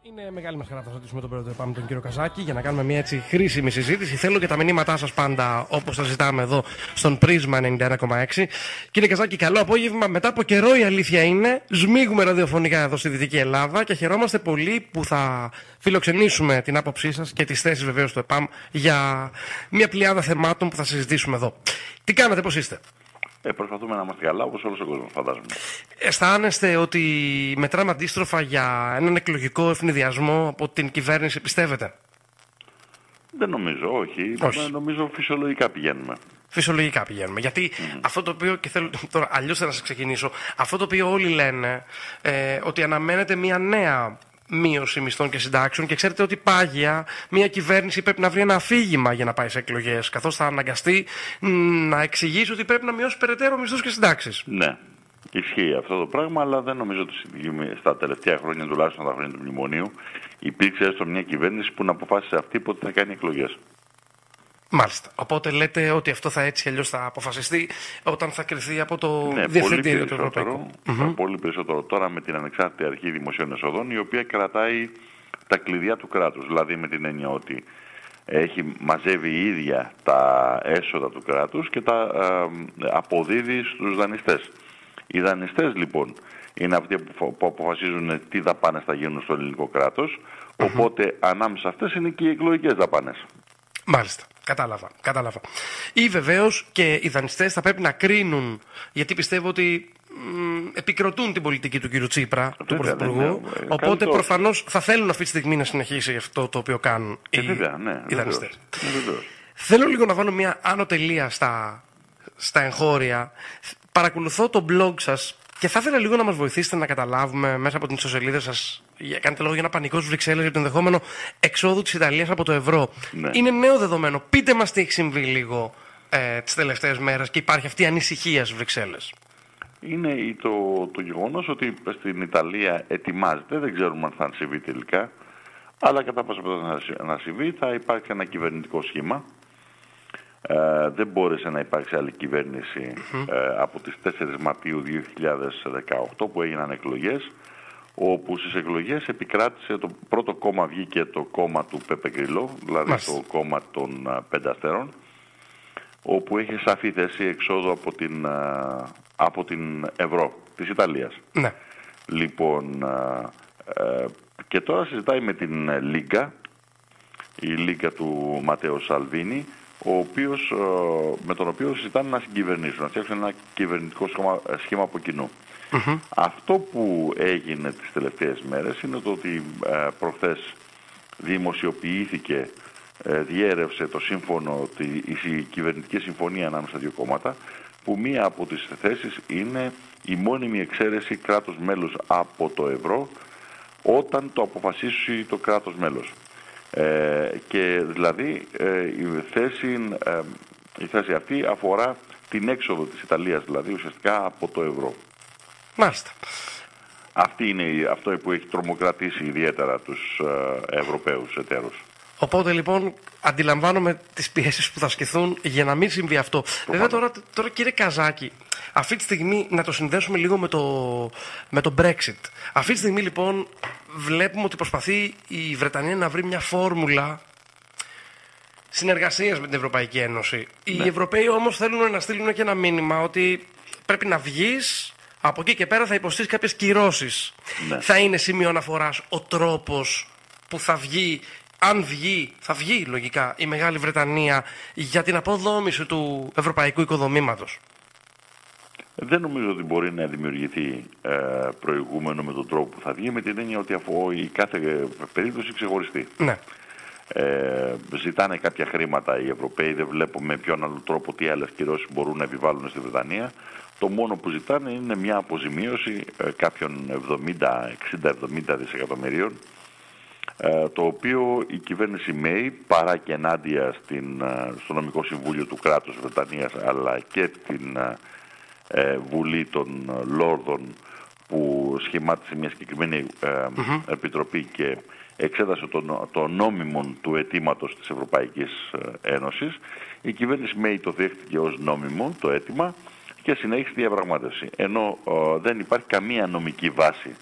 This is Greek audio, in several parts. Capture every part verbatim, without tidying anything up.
Είναι μεγάλη μας χαρά να ρωτήσουμε τον πρόεδρο ΕΠΑΜ, τον κύριο Καζάκη, για να κάνουμε μια έτσι χρήσιμη συζήτηση. Θέλω και τα μηνύματά σας πάντα, όπως τα ζητάμε εδώ στον Πρίσμα ενενήντα ένα κόμμα έξι. Κύριε Καζάκη, καλό απόγευμα. Μετά από καιρό η αλήθεια είναι, σμίγουμε ραδιοφωνικά εδώ στη Δυτική Ελλάδα και χαιρόμαστε πολύ που θα φιλοξενήσουμε την άποψή σας και τις θέσεις βεβαίως του ΕΠΑΜ για μια πλειάδα θεμάτων που θα συζητήσουμε εδώ. Τι κάνετε, πώς είστε? Ε, προσπαθούμε να είμαστε καλά, όπως όλος ο κόσμος, φαντάζομαι. Αισθάνεστε ότι μετράμε αντίστροφα για έναν εκλογικό ευνηδιασμό από την κυβέρνηση, πιστεύετε? Δεν νομίζω, όχι. όχι. Νομίζω φυσιολογικά πηγαίνουμε. Φυσιολογικά πηγαίνουμε. Γιατί mm. αυτό το οποίο, και θέλω τώρα αλλιώς να σας ξεκινήσω, αυτό το οποίο όλοι λένε, ε, ότι αναμένεται μια νέα μείωση μισθών και συντάξεων και ξέρετε ότι πάγια μια κυβέρνηση πρέπει να βρει ένα αφήγημα για να πάει σε εκλογές, καθώς θα αναγκαστεί να εξηγήσει ότι πρέπει να μειώσει περαιτέρω μισθούς και συντάξεις. Ναι, ισχύει αυτό το πράγμα, αλλά δεν νομίζω ότι στα τελευταία χρόνια, τουλάχιστον τα χρόνια του μνημονίου, υπήρξε έστω μια κυβέρνηση που να αποφάσισε αυτή πότε θα κάνει εκλογές. Μάλιστα. Οπότε λέτε ότι αυτό θα έτσι αλλιώς θα αποφασιστεί όταν θα κριθεί από το ναι, Διευθυντήριο του Ευρωπαϊκού. Mm-hmm. Πολύ περισσότερο τώρα με την Ανεξάρτητη Αρχή Δημοσίων Εσοδών, η οποία κρατάει τα κλειδιά του κράτους. Δηλαδή με την έννοια ότι έχει, μαζεύει η ίδια τα έσοδα του κράτους και τα ε, αποδίδει στους δανειστές. Οι δανειστές λοιπόν είναι αυτοί που αποφασίζουν τι δαπάνες θα γίνουν στο ελληνικό κράτος, mm-hmm. οπότε ανάμεσα αυτές είναι και οι εκλογικές δαπάνες. Μάλιστα. Κατάλαβα, κατάλαβα. Ή βεβαίως και οι δανειστές θα πρέπει να κρίνουν, γιατί πιστεύω ότι μ, επικροτούν την πολιτική του κ. Τσίπρα, του Πρωθυπουργού. Ναι, ναι, οπότε προφανώς θα θέλουν αυτή τη στιγμή να συνεχίσει αυτό το οποίο κάνουν ε, οι, βέβαια, ναι, οι δανειστές. Βεβαίως. Θέλω λίγο να βάλω μια άνω τελεία στα, στα εγχώρια. Παρακολουθώ το blog σας και θα ήθελα λίγο να μας βοηθήσετε να καταλάβουμε μέσα από την ιστοσελίδα σας. Κάνετε λόγο για ένα πανικό στους Βρυξέλλες για το ενδεχόμενο εξόδου της Ιταλίας από το ευρώ. Ναι. Είναι νέο δεδομένο. Πείτε μας τι έχει συμβεί λίγο ε, τις τελευταίες μέρες και υπάρχει αυτή η ανησυχία στις Βρυξέλλες. Είναι το, το γεγονός ότι στην Ιταλία ετοιμάζεται, δεν ξέρουμε αν θα συμβεί τελικά, αλλά κατά πάσα πιθανότητα να συμβεί, θα υπάρξει ένα κυβερνητικό σχήμα. Ε, δεν μπόρεσε να υπάρξει άλλη κυβέρνηση mm-hmm. ε, από τις τέσσερις Μαρτίου δύο χιλιάδες δεκαοκτώ που έγιναν εκλογές, όπου στις εκλογές επικράτησε το πρώτο κόμμα, βγήκε το κόμμα του Πέπε Γκριλό, δηλαδή Μάλιστα. το κόμμα των uh, Πέντε Αστέρων, όπου έχει σαφή θέση εξόδου από την, uh, από την ευρώ της Ιταλίας. Ναι. Λοιπόν, uh, uh, και τώρα συζητάει με την Λίγκα, η Λίγκα του Ματέο Σαλβίνη, ο οποίος, uh, με τον οποίο συζητάνε να συγκυβερνήσουν, να φτιάξουν ένα κυβερνητικό σχήμα, σχήμα από κοινού. Mm-hmm. Αυτό που έγινε τις τελευταίες μέρες είναι το ότι ε, προχθές δημοσιοποιήθηκε, ε, διέρευσε το σύμφωνο, τη, η κυβερνητική συμφωνία ανάμεσα στα δύο κόμματα, που μία από τις θέσεις είναι η μόνιμη εξαίρεση κράτους μέλους από το ευρώ όταν το αποφασίσει το κράτος μέλος. Ε, και δηλαδή ε, η, θέση, ε, η θέση αυτή αφορά την έξοδο της Ιταλίας, δηλαδή ουσιαστικά από το ευρώ. Μάλιστα. Αυτή είναι αυτό που έχει τρομοκρατήσει ιδιαίτερα τους ε, Ευρωπαίους εταίρους. Οπότε λοιπόν αντιλαμβάνομαι τις πιέσεις που θα ασκηθούν για να μην συμβεί αυτό. Βέβαια τώρα, τώρα κύριε Καζάκη, αυτή τη στιγμή να το συνδέσουμε λίγο με το, με το Brexit. Αυτή τη στιγμή λοιπόν βλέπουμε ότι προσπαθεί η Βρετανία να βρει μια φόρμουλα συνεργασίας με την Ευρωπαϊκή Ένωση. Ναι. Οι Ευρωπαίοι όμως θέλουν να στείλουν και ένα μήνυμα ότι πρέπει να βγεις. Από εκεί και πέρα θα υποστείς κάποιες κυρώσεις. Ναι. Θα είναι σημείο αναφοράς ο τρόπος που θα βγει, αν βγει, θα βγει λογικά η Μεγάλη Βρετανία για την αποδόμηση του ευρωπαϊκού οικοδομήματος. Δεν νομίζω ότι μπορεί να δημιουργηθεί ε, προηγούμενο με τον τρόπο που θα βγει, με την έννοια ότι αφού η κάθε περίπτωση ξεχωριστεί. Ναι. Ε, ζητάνε κάποια χρήματα οι Ευρωπαίοι, δεν βλέπω με ποιον άλλο τρόπο τι άλλες κυρώσεις μπορούν να επιβάλλουν στη Βρετανία. Το μόνο που ζητάνε είναι μια αποζημίωση ε, κάποιων εβδομήντα, εξήντα εβδομήντα δισεκατομμυρίων, ε, το οποίο η κυβέρνηση Μέη, παρά και ενάντια στην, ε, στο νομικό συμβούλιο του κράτους Βρετανίας, αλλά και την ε, Βουλή των Λόρδων, που σχημάτισε μια συγκεκριμένη ε, mm-hmm. επιτροπή και εξέτασε το, το νόμιμο του αιτήματος της Ευρωπαϊκής Ένωσης, η κυβέρνηση Μέη το δέχτηκε ως νόμιμο το αίτημα και συνέχισε τη διαπραγμάτευση. Ενώ ε, δεν υπάρχει καμία νομική βάση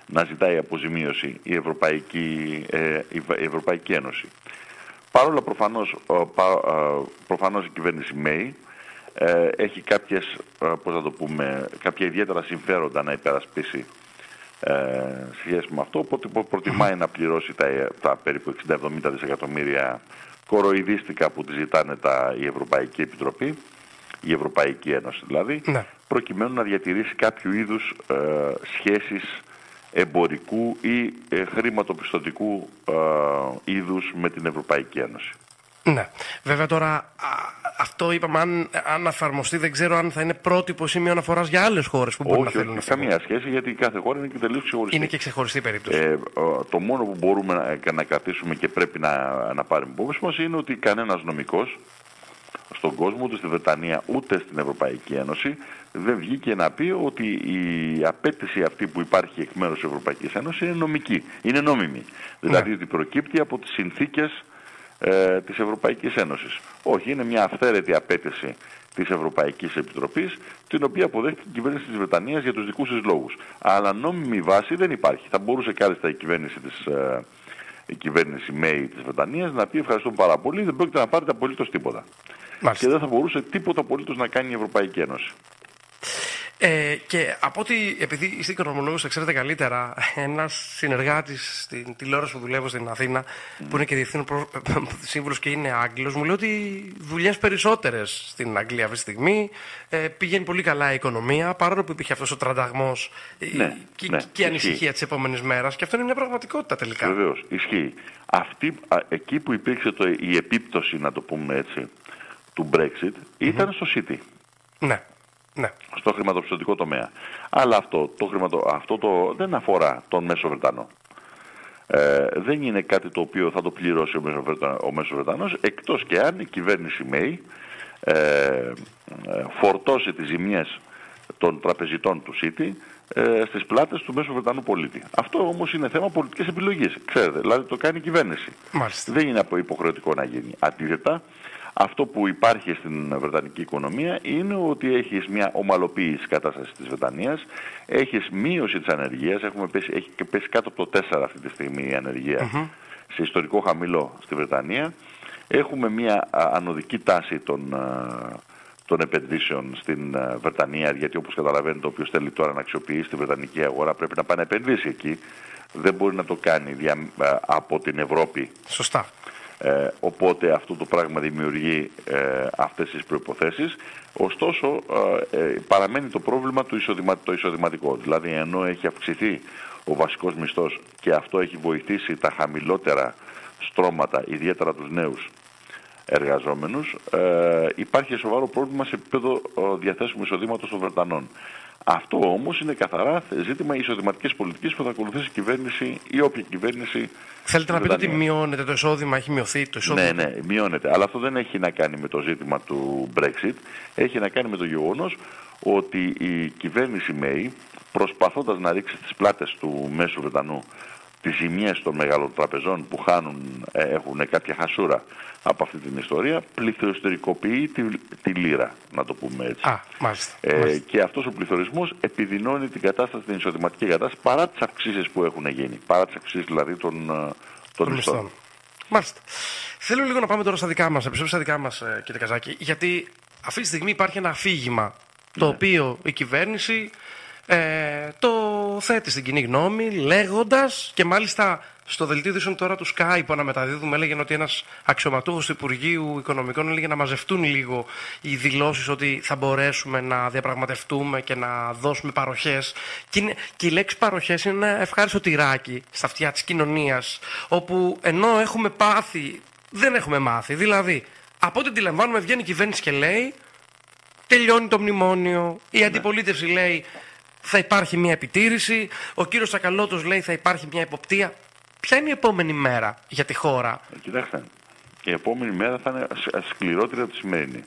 να ζητάει αποζημίωση η Ευρωπαϊκή, ε, η Ευρωπαϊκή Ένωση. Παρόλα προφανώς, προφανώς η κυβέρνηση Μέη ε, έχει κάποιες, πώς να το πούμε, κάποια ιδιαίτερα συμφέροντα να υπερασπίσει ε, σχέση με αυτό, οπότε προτιμάει να πληρώσει τα, τα περίπου εξήντα με εβδομήντα δισεκατομμύρια κοροϊδίστικα που τη ζητάνε τα, η Ευρωπαϊκή Επιτροπή, η Ευρωπαϊκή Ένωση δηλαδή, ναι. προκειμένου να διατηρήσει κάποιο είδους ε, σχέσεις εμπορικού ή ε, χρηματοπιστωτικού ε, είδους με την Ευρωπαϊκή Ένωση. Ναι. Βέβαια τώρα α, αυτό είπαμε, αν, αν αφαρμοστεί, δεν ξέρω αν θα είναι πρότυπο σημείο αναφοράς για άλλες χώρες που μπορεί όχι, να θέλουν. Όχι, καμία σχέση, γιατί κάθε χώρα είναι και τελείως ξεχωριστή. Είναι και ξεχωριστή περίπτωση. Ε, το μόνο που μπορούμε να, να κρατήσουμε και πρέπει να, να πάρουμε υπόψη μας είναι ότι κανένας νομικός στον κόσμο, ούτε στη Βρετανία ούτε στην Ευρωπαϊκή Ένωση, δεν βγήκε να πει ότι η απέτηση αυτή που υπάρχει εκ μέρους της Ευρωπαϊκής Ένωσης είναι νομική, είναι νόμιμη. Ναι. Δηλαδή ότι προκύπτει από τις συνθήκες ε, της Ευρωπαϊκής Ένωσης. Όχι, είναι μια αυθαίρετη απέτηση της Ευρωπαϊκής Επιτροπής, την οποία αποδέχτηκε η κυβέρνηση της Βρετανίας για τους δικούς της λόγους. Αλλά νόμιμη βάση δεν υπάρχει. Θα μπορούσε κάλλιστα η κυβέρνηση της ε, η κυβέρνηση Μέη της Βρετανίας να πει ευχαριστούμε πάρα πολύ, δεν πρόκειται να πάρετε απολύτως τίποτα. Μάλιστα. Και δεν θα μπορούσε τίποτα απολύτως να κάνει η Ευρωπαϊκή Ένωση. Ε, και από ότι, επειδή είστε οικονομολόγος, θα ξέρετε καλύτερα, ένας συνεργάτης στην τηλεόραση που δουλεύω στην Αθήνα, mm. που είναι και διευθύνων προ... σύμβουλος και είναι Άγγλος, μου λέει ότι δουλειές περισσότερες στην Αγγλία αυτή τη στιγμή, ε, πηγαίνει πολύ καλά η οικονομία, παρόλο που υπήρχε αυτός ο τρανταγμός ναι, και, ναι, και η ανησυχία της επόμενης μέρας, και αυτό είναι μια πραγματικότητα τελικά. Βεβαίως, ισχύει. Αυτή, α, εκεί που υπήρξε το, η επίπτωση, να το πούμε έτσι, του Brexit, ήταν mm-hmm. στο City. Ναι. Ναι. Στο χρηματοπιστωτικό τομέα. Αλλά αυτό, το, χρηματο... αυτό το... δεν αφορά τον Μέσο Βρετανό. Ε, δεν είναι κάτι το οποίο θα το πληρώσει ο Μέσο, Βρετα... ο Μέσο Βρετανός, εκτός και αν η κυβέρνηση Μέη ε, φορτώσει τις ζημιές των τραπεζιτών του City ε, στις πλάτες του Μέσου Βρετανού πολίτη. Αυτό όμως είναι θέμα πολιτικής επιλογής. Ξέρετε, δηλαδή το κάνει η κυβέρνηση. Μάλιστα. Δεν είναι υποχρεωτικό να γίνει. Αντίθετα, αυτό που υπάρχει στην βρετανική οικονομία είναι ότι έχεις μια ομαλοποίηση κατάσταση της Βρετανίας, έχεις μείωση της ανεργίας, έχουμε πέσει, έχει πέσει κάτω από το τέσσερα αυτή τη στιγμή η ανεργία mm-hmm. σε ιστορικό χαμηλό στη Βρετανία. Έχουμε μια ανωδική τάση των, των επενδύσεων στην Βρετανία, γιατί όπως καταλαβαίνετε όποιος θέλει τώρα να αξιοποιήσει τη βρετανική αγορά πρέπει να πάει να επενδύσει εκεί. Δεν μπορεί να το κάνει δια, από την Ευρώπη. Σωστά. Ε, οπότε αυτό το πράγμα δημιουργεί ε, αυτές τις προϋποθέσεις. Ωστόσο ε, ε, παραμένει το πρόβλημα του εισοδημα, το εισοδηματικό. Δηλαδή ενώ έχει αυξηθεί ο βασικός μισθός και αυτό έχει βοηθήσει τα χαμηλότερα στρώματα, ιδιαίτερα τους νέους εργαζόμενους, ε, υπάρχει σοβαρό πρόβλημα σε επίπεδο ε, διαθέσιμου εισοδήματος των Βρετανών. Αυτό όμως είναι καθαρά ζήτημα εισοδηματικής πολιτικής που θα ακολουθήσει η κυβέρνηση ή όποια κυβέρνηση. Θέλετε να πείτε ότι μειώνεται το εισόδημα, έχει μειωθεί το εισόδημα? Ναι, ναι, μειώνεται. Αλλά αυτό δεν έχει να κάνει με το ζήτημα του Brexit. Έχει να κάνει με το γεγονός ότι η κυβέρνηση Μέη, προσπαθώντας να ρίξει στις πλάτες του Μέσου Βρετανού τις ζημιές των μεγάλων τραπεζών που χάνουν, έχουν κάποια χασούρα από αυτή την ιστορία, πληθωριστερικοποιεί τη, τη λίρα, να το πούμε έτσι. Α, μάλιστα, ε, μάλιστα. Και αυτός ο πληθωρισμός επιδεινώνει την κατάσταση, την εισοδηματική κατάσταση, παρά τις αυξήσεις που έχουν γίνει, παρά τις αυξήσεις δηλαδή των, των μισθών. μισθών. Μάλιστα. Θέλω λίγο να πάμε τώρα στα δικά μας, επιστρέψουμε στα δικά μας, κύριε Καζάκη, γιατί αυτή τη στιγμή υπάρχει ένα αφήγημα, το ναι. οποίο η κυβέρνηση Ε, το θέτει στην κοινή γνώμη λέγοντας, και μάλιστα στο δελτίο ειδήσεων τώρα του Sky που αναμεταδίδουμε έλεγε ότι ένας αξιωματούχος του Υπουργείου Οικονομικών έλεγε να μαζευτούν λίγο οι δηλώσεις ότι θα μπορέσουμε να διαπραγματευτούμε και να δώσουμε παροχές, και, είναι, και η λέξη παροχές είναι ένα ευχάριστο τυράκι στα αυτιά της κοινωνίας, όπου ενώ έχουμε πάθει δεν έχουμε μάθει. Δηλαδή από ό,τι αντιλαμβάνουμε βγαίνει η κυβέρνηση και λέει τελειώνει το μνημόνιο, η αντιπολίτευση λέει θα υπάρχει μια επιτήρηση, ο κύριος Τσακαλώτος λέει θα υπάρχει μια εποπτεία. Ποια είναι η επόμενη μέρα για τη χώρα? Ε, κοιτάξτε, η επόμενη μέρα θα είναι σκληρότερη από τη σημερινή.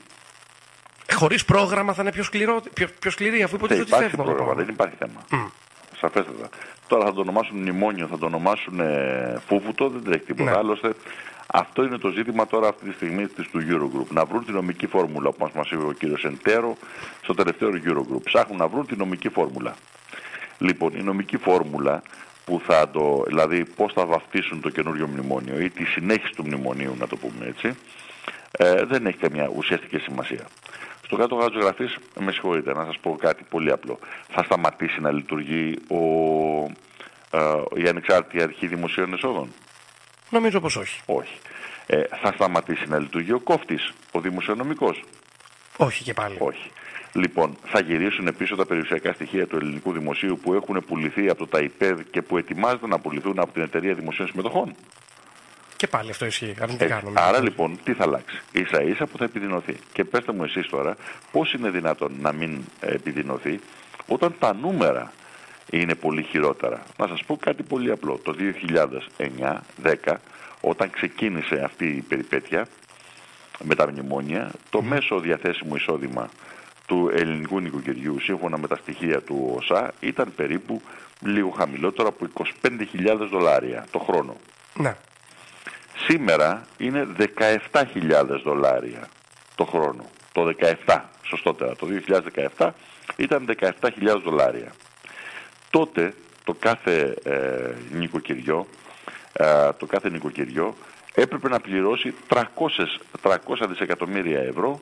Χωρίς πρόγραμμα θα είναι πιο, σκληρό, πιο, πιο σκληρή, αφού υποτίθεται ότι υπάρχει πρόγραμμα, δεν υπάρχει θέμα. Mm. Σαφέστατα. Τώρα θα το ονομάσουν μνημόνιο, θα το ονομάσουν ε, φούφουτο, δεν τρέχει τίποτα. Ναι. Άλλωστε, αυτό είναι το ζήτημα τώρα αυτή τη στιγμή της του Eurogroup. Να βρουν τη νομική φόρμουλα, όπως μας είπε ο κύριος Εντέρο στο τελευταίο Eurogroup. Ψάχνουν να βρουν τη νομική φόρμουλα. Λοιπόν, η νομική φόρμουλα που θα το, δηλαδή πώς θα βαφτίσουν το καινούριο μνημόνιο ή τη συνέχιση του μνημονίου, να το πούμε έτσι, ε, δεν έχει καμιά ουσιαστική σημασία. Στο κάτω γράμμα της γραφής, με συγχωρείτε, να σας πω κάτι πολύ απλό. Θα σταματήσει να λειτουργεί ο, ε, η ανεξάρτητη αρχή δημοσίων εσόδων? Νομίζω πως όχι. Όχι. Ε, θα σταματήσει να λειτουργεί ο κόφτης, ο δημοσιονομικός? Όχι και πάλι. Όχι. Λοιπόν, θα γυρίσουν πίσω τα περιουσιακά στοιχεία του ελληνικού δημοσίου που έχουν πουληθεί από το ΤΑΙΠΕΔ και που ετοιμάζονται να πουληθούν από την Εταιρεία Δημοσίων Συμμετοχών? Και πάλι αυτό ισχύει. Αρνητικά νομίζω. Άρα λοιπόν, τι θα αλλάξει? Ίσα ίσα που θα επιδεινωθεί. Και πέστε μου εσείς τώρα, πώς είναι δυνατόν να μην επιδεινωθεί όταν τα νούμερα είναι πολύ χειρότερα? Να σας πω κάτι πολύ απλό. Το δύο χιλιάδες εννιά δέκα, όταν ξεκίνησε αυτή η περιπέτεια με τα μνημόνια, το mm. μέσο διαθέσιμο εισόδημα του ελληνικού νοικοκυριού, σύμφωνα με τα στοιχεία του ΟΣΑ, ήταν περίπου λίγο χαμηλότερο από είκοσι πέντε χιλιάδες δολάρια το χρόνο. Ναι. Σήμερα είναι δεκαεπτά χιλιάδες δολάρια το χρόνο. Το δεκαεπτά, σωστότερα, το δύο χιλιάδες δεκαεπτά ήταν δεκαεπτά χιλιάδες δολάρια. Τότε το κάθε ε, νοικοκυριό, ε, το κάθε νοικοκυριό έπρεπε να πληρώσει τριακόσια δισεκατομμύρια ευρώ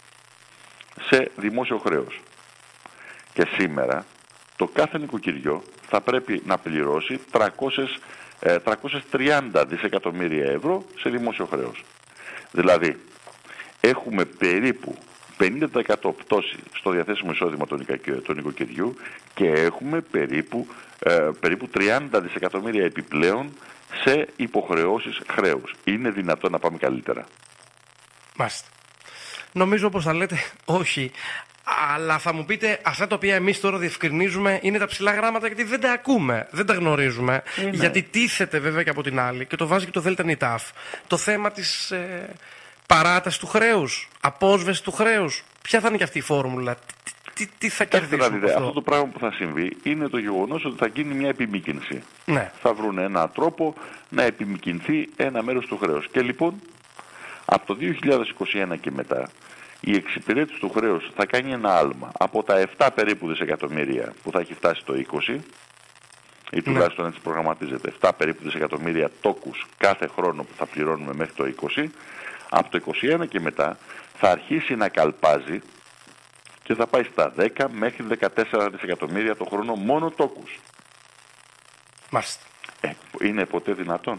σε δημόσιο χρέος. Και σήμερα το κάθε νοικοκυριό θα πρέπει να πληρώσει τριακόσια τριάντα δισεκατομμύρια ευρώ σε δημόσιο χρέος. Δηλαδή έχουμε περίπου πενήντα τοις εκατό πτώση στο διαθέσιμο εισόδημα του νοικοκυριού και έχουμε περίπου, ε, περίπου τριάντα δισεκατομμύρια επιπλέον σε υποχρεώσεις χρέους. Είναι δυνατόν να πάμε καλύτερα? Μάλιστα. Νομίζω πως θα λέτε όχι. Αλλά θα μου πείτε, αυτά τα οποία εμείς τώρα διευκρινίζουμε είναι τα ψηλά γράμματα, γιατί δεν τα ακούμε, δεν τα γνωρίζουμε. Είναι. Γιατί τίθεται βέβαια και από την άλλη, και το βάζει και το ΔΝΤ, το θέμα της ε, παράτασης του χρέους, απόσβεση του χρέους. Ποια θα είναι και αυτή η φόρμουλα? Τι, τι, τι θα κερδίσουμε? Αυτό? αυτό το πράγμα που θα συμβεί είναι το γεγονός ότι θα γίνει μια επιμήκυνση. Ναι. Θα βρουν έναν τρόπο να επιμηκυνθεί ένα μέρος του χρέους. Και λοιπόν, από το δύο χιλιάδες είκοσι ένα και μετά, η εξυπηρέτηση του χρέους θα κάνει ένα άλμα από τα επτά περίπου δισεκατομμύρια που θα έχει φτάσει το είκοσι, ή τουλάχιστον ναι. έτσι προγραμματίζεται, επτά περίπου δισεκατομμύρια τόκους κάθε χρόνο που θα πληρώνουμε μέχρι το είκοσι. Από το είκοσι ένα και μετά θα αρχίσει να καλπάζει και θα πάει στα δέκα μέχρι δεκατέσσερα δισεκατομμύρια το χρόνο μόνο τόκους. Μάλιστα. Ε, είναι ποτέ δυνατόν?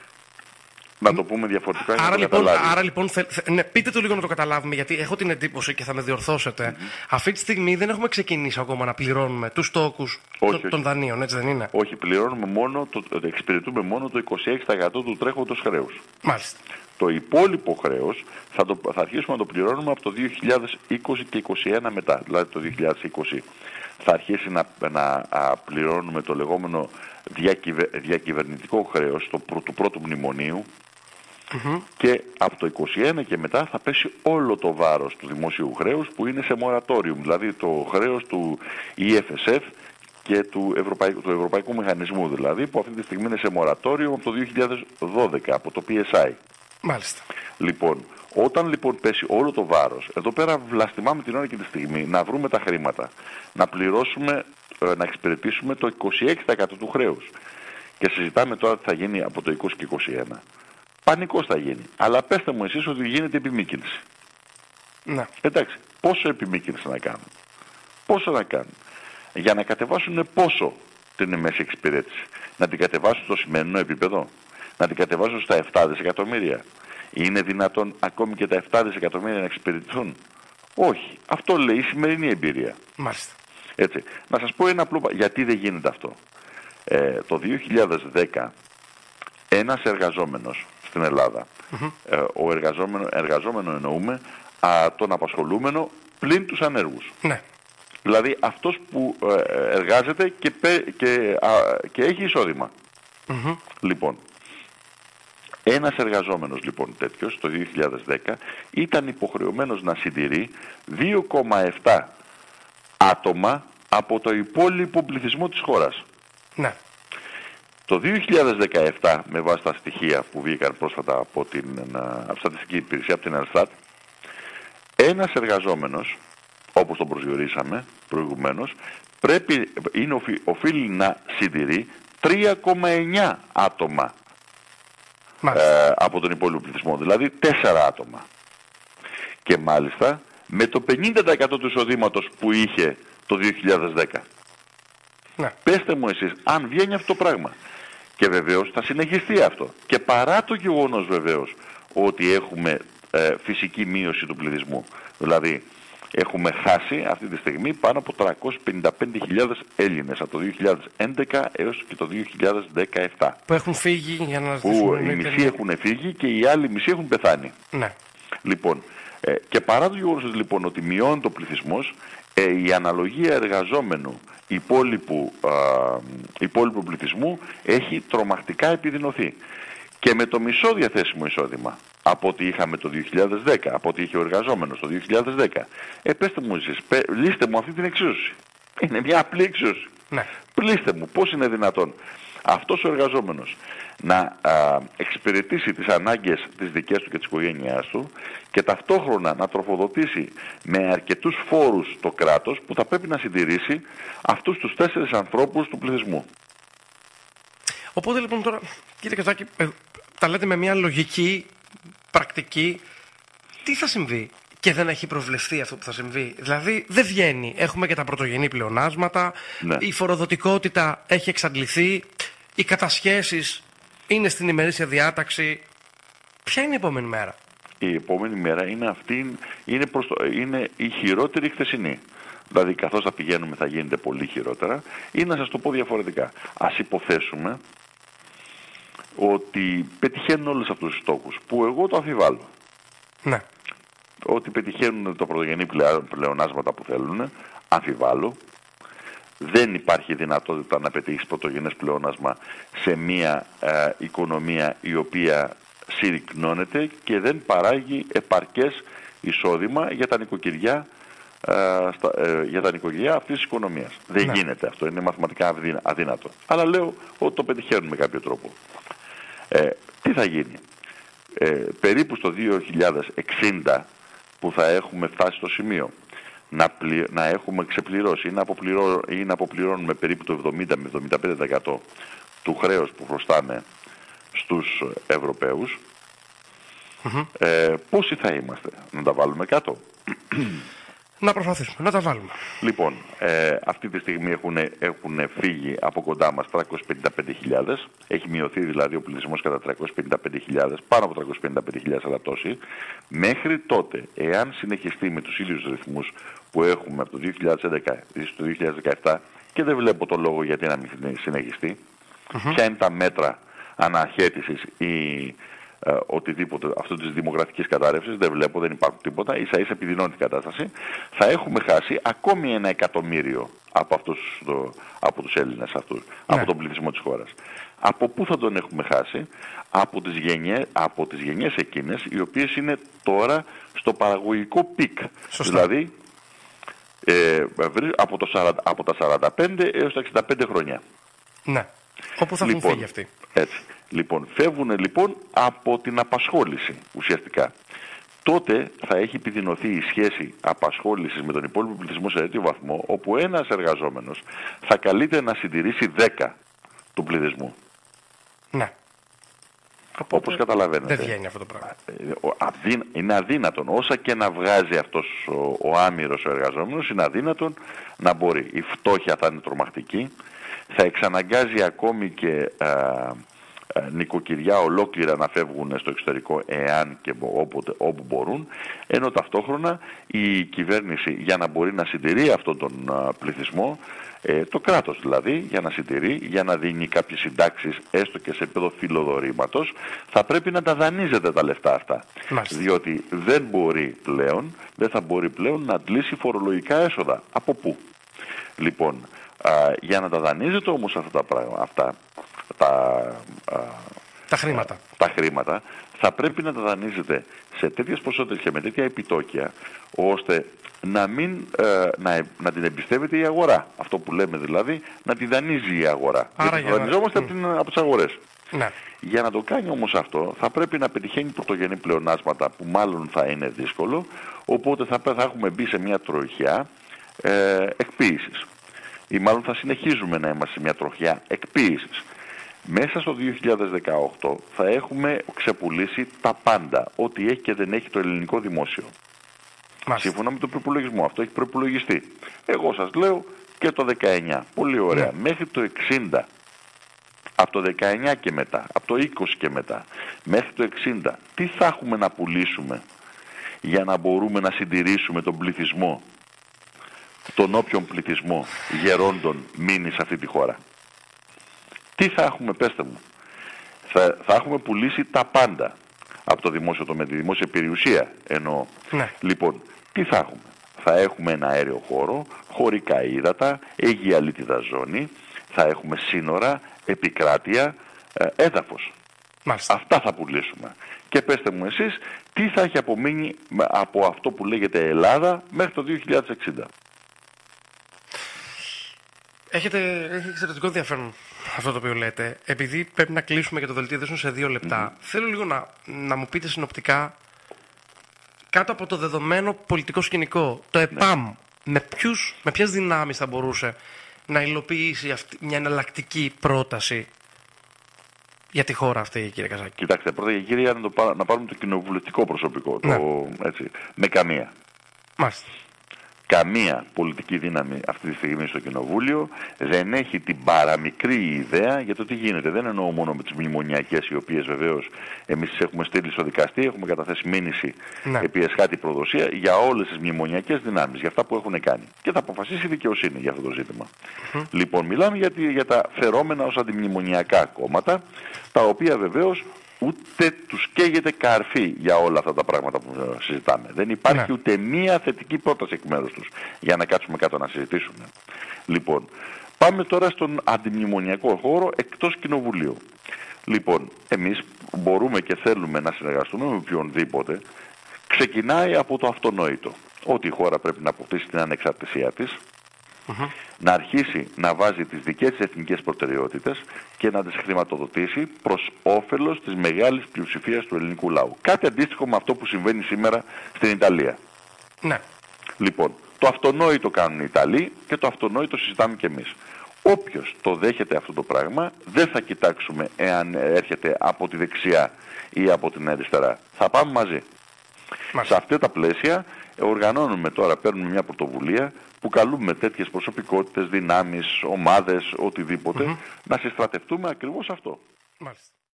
Να το πούμε διαφορετικά. Άρα, να το λοιπόν, άρα λοιπόν, θε, θε, ναι, πείτε το λίγο να το καταλάβουμε, γιατί έχω την εντύπωση και θα με διορθώσετε. Mm-hmm. Αυτή τη στιγμή δεν έχουμε ξεκινήσει ακόμα να πληρώνουμε τους τόκους των, των δανείων, έτσι δεν είναι? Όχι, πληρώνουμε μόνο, το, εξυπηρετούμε μόνο το είκοσι έξι τοις εκατό του τρέχοντος χρέους. Μάλιστα. Το υπόλοιπο χρέος θα, το, θα αρχίσουμε να το πληρώνουμε από το δύο χιλιάδες είκοσι και είκοσι ένα μετά. Δηλαδή το δύο χιλιάδες είκοσι θα αρχίσει να, να α, πληρώνουμε το λεγόμενο διακυβε, διακυβερνητικό χρέος το, του πρώτου μνημονίου. Mm-hmm. Και από το είκοσι ένα και μετά θα πέσει όλο το βάρος του δημοσίου χρέους που είναι σε μορατόριουμ, δηλαδή το χρέος του ι εφ ες εφ και του Ευρωπαϊκού, του Ευρωπαϊκού Μηχανισμού, δηλαδή, που αυτή τη στιγμή είναι σε μορατόριο από το δύο χιλιάδες δώδεκα, από το πι ες άι. Μάλιστα. Λοιπόν, όταν λοιπόν πέσει όλο το βάρος, εδώ πέρα βλαστημάμε την ώρα και τη στιγμή να βρούμε τα χρήματα, να πληρώσουμε, να εξυπηρετήσουμε το είκοσι έξι τοις εκατό του χρέους. Και συζητάμε τώρα τι θα γίνει από το είκοσι και είκοσι ένα. Πανικός θα γίνει. Αλλά πέστε μου εσείς ότι γίνεται επιμήκυνση. Ναι. Εντάξει, πόσο επιμήκυνση να κάνουν? Πόσο να κάνουν? Για να κατεβάσουν πόσο την μέση εξυπηρέτηση? Να την κατεβάσουν στο σημερινό επίπεδο? Να την κατεβάσουν στα επτά δισεκατομμύρια? Είναι δυνατόν ακόμη και τα επτά δισεκατομμύρια να εξυπηρετηθούν? Όχι. Αυτό λέει η σημερινή εμπειρία. Μάλιστα. Έτσι. Να σας πω ένα απλό... Γιατί δεν γίνεται αυτό? Ε, το δύο χιλιάδες δέκα ένας εργαζόμενος στην Ελλάδα, mm-hmm. ε, ο εργαζόμενο, εργαζόμενο εννοούμε α, τον απασχολούμενο πλην τους ανέργους. Ναι. Δηλαδή αυτός που ε, εργάζεται και, και, α, και έχει εισόδημα. Mm-hmm. Λοιπόν, ένας εργαζόμενος λοιπόν τέτοιος το δύο χιλιάδες δέκα ήταν υποχρεωμένος να συντηρεί δύο κόμμα επτά άτομα από το υπόλοιπο πληθυσμό της χώρας. Ναι. Το δύο χιλιάδες δεκαεπτά, με βάση τα στοιχεία που βγήκαν πρόσφατα από την στατιστική υπηρεσία, από την Ελστάτ, ένας εργαζόμενος, όπως τον προσδιορίσαμε προηγουμένως, πρέπει, είναι, οφείλει να συντηρεί τρία κόμμα εννιά άτομα ε, από τον υπόλοιπο πληθυσμό, δηλαδή τέσσερα άτομα. Και μάλιστα με το πενήντα τοις εκατό του εισοδήματος που είχε το δύο χιλιάδες δέκα. Ναι. Πέστε μου εσείς αν βγαίνει αυτό το πράγμα. Και βεβαίως θα συνεχιστεί αυτό. Και παρά το γεγονός βεβαίως ότι έχουμε ε, φυσική μείωση του πληθυσμού. Δηλαδή έχουμε χάσει αυτή τη στιγμή πάνω από τριακόσιες πενήντα πέντε χιλιάδες Έλληνες από το δύο χιλιάδες έντεκα έως και το δύο χιλιάδες δεκαεπτά. Που έχουν φύγει για να που οι μισοί έχουν φύγει και οι άλλοι μισοί έχουν πεθάνει. Ναι. Λοιπόν, ε, και παρά το γεγονός λοιπόν ότι μειώνει το πληθυσμός, ε, η αναλογία εργαζόμενου υπόλοιπου, α, υπόλοιπου πληθυσμού έχει τρομακτικά επιδεινωθεί. Και με το μισό διαθέσιμο εισόδημα από ό,τι είχαμε το δύο χιλιάδες δέκα, από ό,τι είχε ο εργαζόμενος το δύο χιλιάδες δέκα. Ε, πέστε μου εσείς, πέ, λύστε μου αυτή την εξίσωση. Είναι μια απλή εξίσωση. Ναι. Λύστε μου πώς είναι δυνατόν αυτός ο εργαζόμενος να α, εξυπηρετήσει τις ανάγκες της δικές του και της οικογένειάς του και ταυτόχρονα να τροφοδοτήσει με αρκετούς φόρους το κράτος που θα πρέπει να συντηρήσει αυτούς τους τέσσερις ανθρώπους του πληθυσμού. Οπότε λοιπόν τώρα, κύριε Καζάκη, ε, τα λέτε με μια λογική, πρακτική, τι θα συμβεί και δεν έχει προβλεφθεί αυτό που θα συμβεί. Δηλαδή δεν βγαίνει, έχουμε και τα πρωτογενή πλεονάσματα, ναι. Η φοροδοτικότητα έχει εξαντληθεί, οι κατασχέσεις είναι στην ημερήσια διάταξη. Ποια είναι η επόμενη μέρα? Η επόμενη μέρα είναι αυτή, είναι, προς το, είναι η χειρότερη χθεσινή. Δηλαδή καθώς θα πηγαίνουμε θα γίνεται πολύ χειρότερα. Ή να σας το πω διαφορετικά. Ας υποθέσουμε ότι πετυχαίνουν όλους αυτούς τους στόχους, που εγώ το αμφιβάλλω. Ναι. Ότι πετυχαίνουν το πρωτογενή πλεονάσματα που θέλουν, αμφιβάλλω. Δεν υπάρχει δυνατότητα να πετύχεις πρωτογενές πλεόνασμα σε μια ε, οικονομία η οποία συρρυκνώνεται και δεν παράγει επαρκές εισόδημα για τα νοικοκυριά, ε, στα, ε, για τα νοικοκυριά αυτής της οικονομίας. Δεν ναι. γίνεται αυτό, είναι μαθηματικά αδύνατο. Αλλά λέω ότι το πετυχαίνουν με κάποιο τρόπο. Ε, τι θα γίνει? Ε, περίπου στο δύο χιλιάδες εξήντα που θα έχουμε φτάσει στο σημείο να, πλη, να έχουμε ξεπληρώσει ή να, αποπληρώ, ή να αποπληρώνουμε περίπου το εβδομήντα με εβδομήντα πέντε τοις εκατό του χρέους που χρωστάμε στους Ευρωπαίους, mm-hmm. ε, πόσοι θα είμαστε? Να τα βάλουμε κάτω? Να προσπαθήσουμε, να τα βάλουμε. Λοιπόν, ε, αυτή τη στιγμή έχουν, έχουν φύγει από κοντά μας τριακόσιες πενήντα πέντε χιλιάδες. Έχει μειωθεί δηλαδή ο πληθυσμός κατά τριακόσιες πενήντα πέντε χιλιάδες, πάνω από τριακόσιες πενήντα πέντε χιλιάδες αλλά τόσοι. Μέχρι τότε, εάν συνεχιστεί με τους ίδιους ρυθμούς που έχουμε από το δύο χιλιάδες έντεκα στο δύο χιλιάδες δεκαεπτά, και δεν βλέπω το λόγο γιατί να μην συνεχιστεί, mm-hmm. ποια είναι τα μέτρα αναχέτησης ή Uh, οτιδήποτε αυτού της δημογραφικής κατάρρευσης, δεν βλέπω, δεν υπάρχουν τίποτα, ίσα ίσα επιδεινώνει την κατάσταση, θα έχουμε χάσει ακόμη ένα εκατομμύριο από, αυτούς, το, από τους Έλληνες αυτούς, ναι. από τον πληθυσμό της χώρας. Από πού θα τον έχουμε χάσει? Από τις, γενιές, από τις γενιές εκείνες οι οποίες είναι τώρα στο παραγωγικό πικ. Σωστά. Δηλαδή ε, από, το σαράντα, από τα σαράντα πέντε έως τα εξήντα πέντε χρόνια. Ναι, όπου θα λοιπόν, έχουν φύγει αυτοί. Έτσι. Λοιπόν, φεύγουν λοιπόν από την απασχόληση ουσιαστικά. Τότε θα έχει επιδεινωθεί η σχέση απασχόλησης με τον υπόλοιπο πληθυσμό σε τέτοιο βαθμό, όπου ένας εργαζόμενος θα καλείται να συντηρήσει δέκα του πληθυσμού. Ναι. Όπως καταλαβαίνετε. Δεν βγαίνει αυτό το πράγμα. Είναι αδύνατον. Όσα και να βγάζει αυτός ο, ο άμυρος ο εργαζόμενος, είναι αδύνατον να μπορεί. Η φτώχεια θα είναι τρομακτική. Θα εξαναγκάζει ακόμη και α, νοικοκυριά ολόκληρα να φεύγουν στο εξωτερικό εάν και όποτε, όπου μπορούν, ενώ ταυτόχρονα η κυβέρνηση για να μπορεί να συντηρεί αυτόν τον α, πληθυσμό, ε, το κράτος δηλαδή, για να συντηρεί, για να δίνει κάποιες συντάξεις έστω και σε επίπεδο φιλοδορήματος, θα πρέπει να τα δανείζεται τα λεφτά αυτά. Μάλιστα. Διότι δεν μπορεί πλέον, δεν θα μπορεί πλέον να αντλήσει φορολογικά έσοδα. Από πού? Λοιπόν, α, για να τα δανείζεται όμως αυτά τα πράγματα, αυτά, τα, α, τα, χρήματα. Α, τα χρήματα, θα πρέπει να τα δανείζεται σε τέτοιες ποσότητες και με τέτοια επιτόκια, ώστε να, μην, ε, να, να την εμπιστεύεται η αγορά. Αυτό που λέμε δηλαδή, να τη δανείζει η αγορά. Άρα γιατί δανειζόμαστε να... από, την, από τις αγορές. Ναι. Για να το κάνει όμως αυτό, θα πρέπει να πετυχαίνει πρωτογενή πλεονάσματα που μάλλον θα είναι δύσκολο, οπότε θα, θα έχουμε μπει σε μια τροχιά ε, εκποίησης. Ή μάλλον θα συνεχίζουμε να είμαστε σε μια τροχιά εκποίησης. Μέσα στο δύο χιλιάδες δεκαοκτώ θα έχουμε ξεπουλήσει τα πάντα, ό,τι έχει και δεν έχει το ελληνικό δημόσιο. Μάλιστα. Σύμφωνα με τον προϋπολογισμό. Αυτό έχει προϋπολογιστεί. Εγώ σας λέω και το δεκαεννιά. Πολύ ωραία. Mm. Μέχρι το εξήντα. Από το δεκαεννιά και μετά. Από το είκοσι και μετά. Μέχρι το εξήντα. Τι θα έχουμε να πουλήσουμε για να μπορούμε να συντηρήσουμε τον πληθυσμό, τον όποιον πληθυσμό γερόντων μείνει σε αυτή τη χώρα. Τι θα έχουμε, πέστε μου. Θα, θα έχουμε πουλήσει τα πάντα από το δημόσιο τομέα, τη δημόσια περιουσία εννοώ. Ναι. Λοιπόν, τι θα έχουμε. Θα έχουμε ένα αέριο χώρο, χωρικά ύδατα, αιγιαλίτιδα ζώνη, θα έχουμε σύνορα, επικράτεια, ε, έδαφος. Μάλιστα. Αυτά θα πουλήσουμε. Και πέστε μου εσείς, τι θα έχει απομείνει από αυτό που λέγεται Ελλάδα μέχρι το δύο χιλιάδες εξήντα. Έχετε, έχει εξαιρετικό ενδιαφέρον αυτό το οποίο λέτε. Επειδή πρέπει να κλείσουμε και το δελτίο ειδήσεων σε δύο λεπτά, mm-hmm. θέλω λίγο να, να μου πείτε συνοπτικά, κάτω από το δεδομένο πολιτικό σκηνικό, το ΕΠΑΜ, ναι. με, ποιους, με ποιες δυνάμεις θα μπορούσε να υλοποιήσει αυτή, μια εναλλακτική πρόταση για τη χώρα αυτή, κύριε Καζάκη. Κοιτάξτε, πρώτα και κύριε, να, το, να πάρουμε το κοινοβουλευτικό προσωπικό. Ναι. Το, έτσι, με καμία. Μάλιστα. Καμία πολιτική δύναμη αυτή τη στιγμή στο Κοινοβούλιο δεν έχει την παραμικρή ιδέα για το τι γίνεται. Δεν εννοώ μόνο με τις μνημονιακές, οι οποίες βεβαίως εμείς τις έχουμε στείλει στο δικαστή, έχουμε καταθέσει μήνυση ναι. επί εσχάτη προδοσία για όλες τις μνημονιακές δυνάμεις, για αυτά που έχουν κάνει. Και θα αποφασίσει η δικαιοσύνη για αυτό το ζήτημα. Mm. Λοιπόν, μιλάμε για, για τα φερόμενα ως αντιμνημονιακά κόμματα, τα οποία βεβαίως ούτε τους καίγεται καρφί για όλα αυτά τα πράγματα που συζητάμε. Δεν υπάρχει ναι. ούτε μία θετική πρόταση εκ μέρους τους για να κάτσουμε κάτω να συζητήσουμε. Λοιπόν, πάμε τώρα στον αντιμνημονιακό χώρο εκτός κοινοβουλίου. Λοιπόν, εμείς μπορούμε και θέλουμε να συνεργαστούμε με οποιονδήποτε. Ξεκινάει από το αυτονόητο. Ότι η χώρα πρέπει να αποκτήσει την ανεξαρτησία της, Mm-hmm. να αρχίσει να βάζει τις δικές της εθνικές προτεραιότητες και να τις χρηματοδοτήσει προς όφελος της μεγάλης πλειοψηφίας του ελληνικού λαού. Κάτι αντίστοιχο με αυτό που συμβαίνει σήμερα στην Ιταλία. Ναι. Λοιπόν, το αυτονόητο κάνουν οι Ιταλοί και το αυτονόητο συζητάμε κι εμείς. Όποιος το δέχεται αυτό το πράγμα, δεν θα κοιτάξουμε εάν έρχεται από τη δεξιά ή από την αριστερά. Θα πάμε μαζί. Μάλιστα. Σε αυτά τα πλαίσια οργανώνουμε τώρα, παίρνουμε μια πρωτοβουλία που καλούμε τέτοιες προσωπικότητες, δυνάμεις, ομάδες, οτιδήποτε, mm-hmm. να συστρατευτούμε ακριβώς αυτό. Μάλιστα.